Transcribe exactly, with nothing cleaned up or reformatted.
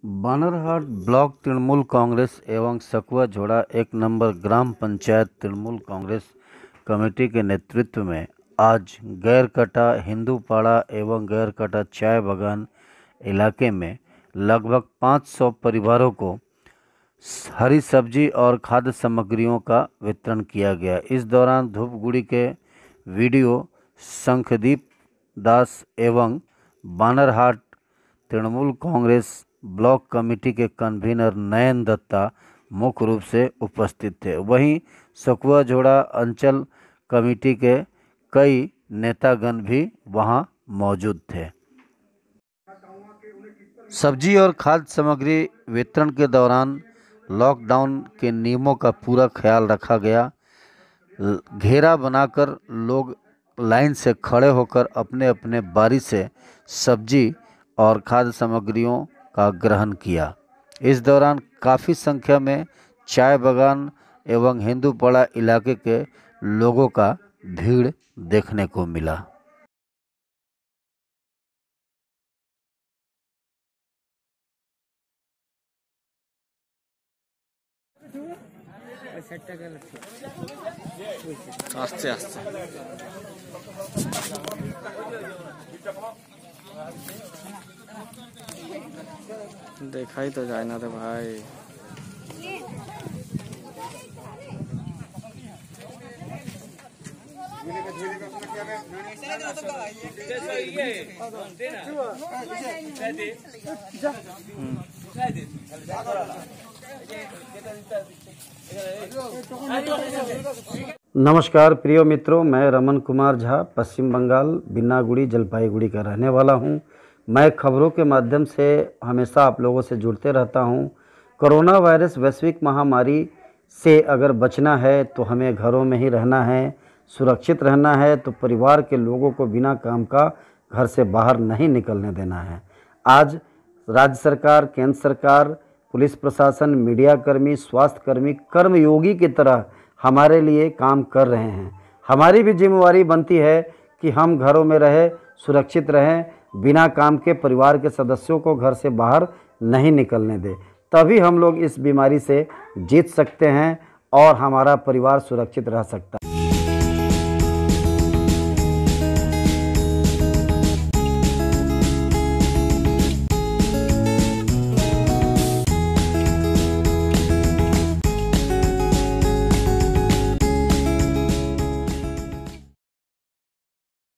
Banarhat block Trinamool Congress एवं सकुआ झोड़ा एक number gram panchayat Trinamool Congress committee के नेतृत्व में आज गैरकटा हिंदूपाड़ा एवं गैरकटा चाय बागान इलाके में लगभग पाँच सौ परिवारों को हरी सब्जी और खाद्य सामग्रियों का वितरण किया गया। इस दौरान धूपगुड़ी के वीडियो शंखदीप दास एवं Banarhat Trinamool Congress block committee के कन्वीनर नयन दत्ता मुख्य रूप से उपस्थित थे। वहीं सकुआ झोड़ा अंचल कमेटी के कई नेतागण भी वहां मौजूद थे। सब्जी और खाद्य सामग्री वितरण के दौरान लॉकडाउन के नियमों का पूरा ख्याल रखा गया। घेरा बनाकर लोग लाइन से खड़े होकर अपने अपने बारी से सब्जी और खाद्य सामग्रियों का ग्रहण किया। इस दौरान काफ़ी संख्या में चाय बागान एवं हिंदूपाड़ा इलाके के लोगों का भीड़ देखने को मिला। आस्ते आस्ते देखा ही तो जाए ना रे भाई। नमस्कार प्रिय मित्रों, मैं रमन कुमार झा पश्चिम बंगाल बिन्नागुड़ी जलपाईगुड़ी का रहने वाला हूं। मैं खबरों के माध्यम से हमेशा आप लोगों से जुड़ते रहता हूं। कोरोना वायरस वैश्विक महामारी से अगर बचना है तो हमें घरों में ही रहना है, सुरक्षित रहना है, तो परिवार के लोगों को बिना काम का घर से बाहर नहीं निकलने देना है। आज राज्य सरकार, केंद्र सरकार, पुलिस प्रशासन, मीडियाकर्मी, स्वास्थ्यकर्मी कर्मयोगी की तरह हमारे लिए काम कर रहे हैं। हमारी भी जिम्मेवारी बनती है कि हम घरों में रहें, सुरक्षित रहें, बिना काम के परिवार के सदस्यों को घर से बाहर नहीं निकलने दें। तभी हम लोग इस बीमारी से जीत सकते हैं और हमारा परिवार सुरक्षित रह सकता है।